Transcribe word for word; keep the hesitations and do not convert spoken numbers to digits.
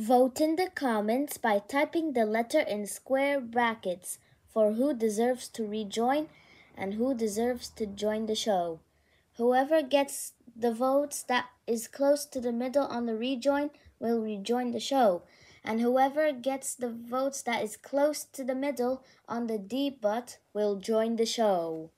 Vote in the comments by typing the letter in square brackets for who deserves to rejoin and who deserves to join the show. Whoever gets the votes that is close to the middle on the rejoin will rejoin the show, and whoever gets the votes that is close to the middle on the debut will join the show.